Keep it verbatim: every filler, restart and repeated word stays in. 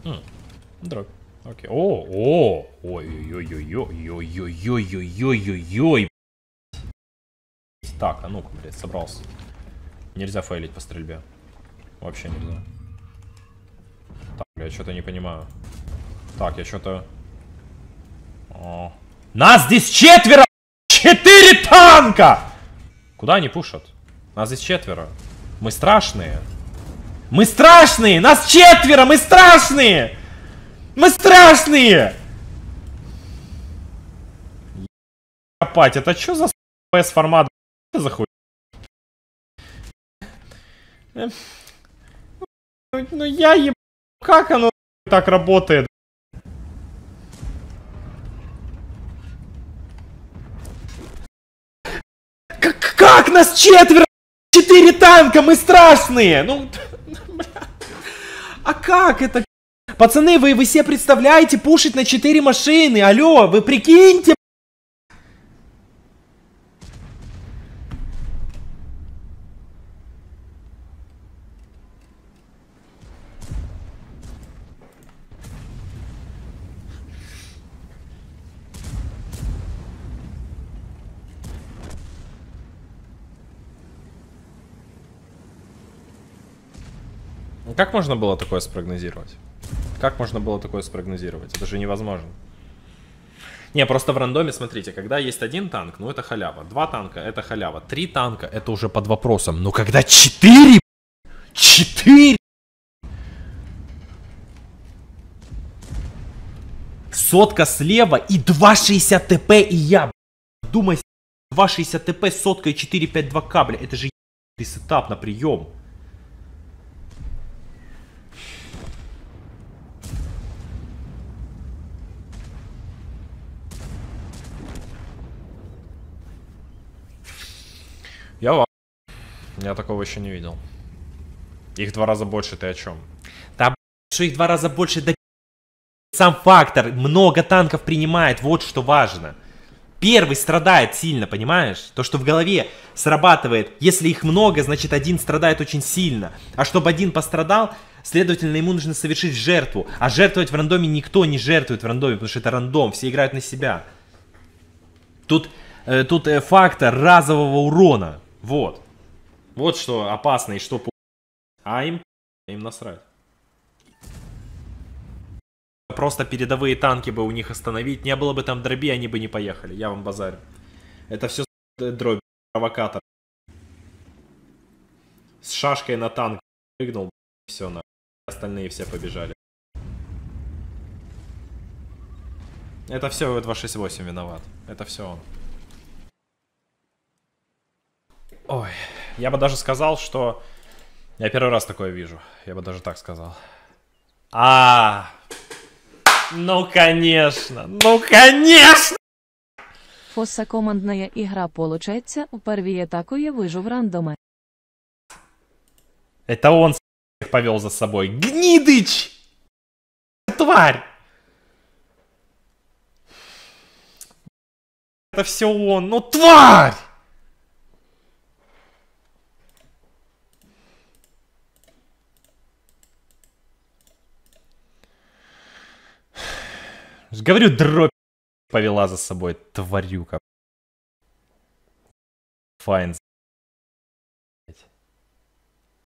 М, дробь. Окей. О, о, ой-ой-ой-ой-ой-ой-ой-ой-ой-ой-ой. Так, а ну-ка, блядь, собрался. Нельзя фейлить по стрельбе. Вообще нельзя. Так, я что-то не понимаю. Так, я что-то... Нас здесь четверо! Четыре танка! Куда они пушат? Нас здесь четверо. Мы страшные. Мы страшные! Нас четверо! Мы страшные! Мы страшные! Копать, это что за с формат? Что за хуй? Ну я еб... Как оно так работает? Как, как нас четверо? Четыре танка, мы страшные! Ну, а как это? Пацаны, вы, вы себе представляете пушить на четыре машины? Алло, вы прикиньте! Как можно было такое спрогнозировать? Как можно было такое спрогнозировать? Это же невозможно. Не, просто в рандоме, смотрите, когда есть один танк, ну это халява. Два танка, это халява. Три танка, это уже под вопросом. Но когда четыре... Четыре... Сотка слева и два шестьдесят ТП и я. Думай, два шестьдесят ТП с соткой четыре пять два кабля. Это же ебаный сетап на прием. Я ва... Я такого еще не видел. Их два раза больше, ты о чем? Да, что их два раза больше, да сам фактор. Много танков принимает, вот что важно. Первый страдает сильно, понимаешь? То, что в голове срабатывает. Если их много, значит один страдает очень сильно. А чтобы один пострадал, следовательно, ему нужно совершить жертву. А жертвовать в рандоме никто не жертвует в рандоме, потому что это рандом, все играют на себя. Тут, э, тут э, фактор разового урона. Вот. Вот что опасно и что... А им... Им насрать. Просто передовые танки бы у них остановить. Не было бы там дроби, они бы не поехали. Я вам базарю. Это все дробь, провокатор. С шашкой на танк прыгнул. Все, на. Остальные все побежали. Это все два шесть восемь виноват. Это все он. Ой, я бы даже сказал, что... Я первый раз такое вижу. Я бы даже так сказал. А, ну конечно, ну конечно! Фосса командная игра получается, у первой атаку я выжу в рандоме. Это он с*** повел за собой. Гнидыч! Тварь! Это все он, ну тварь! Говорю, дробь повела за собой, тварюка. Файн.